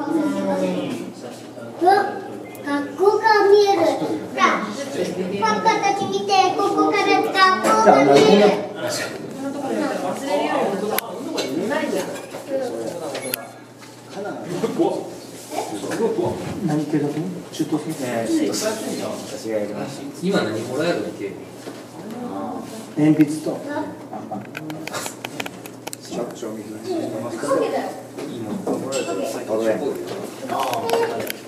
学校が見える。パパたち見て、ここから学校が見える。忘れるよりないじゃん。 何系だと思う？中等生？ 私がやりました。 今何もらえるっけ？ 鉛筆と賞味期限。 今もらえると最近しょぼいよ。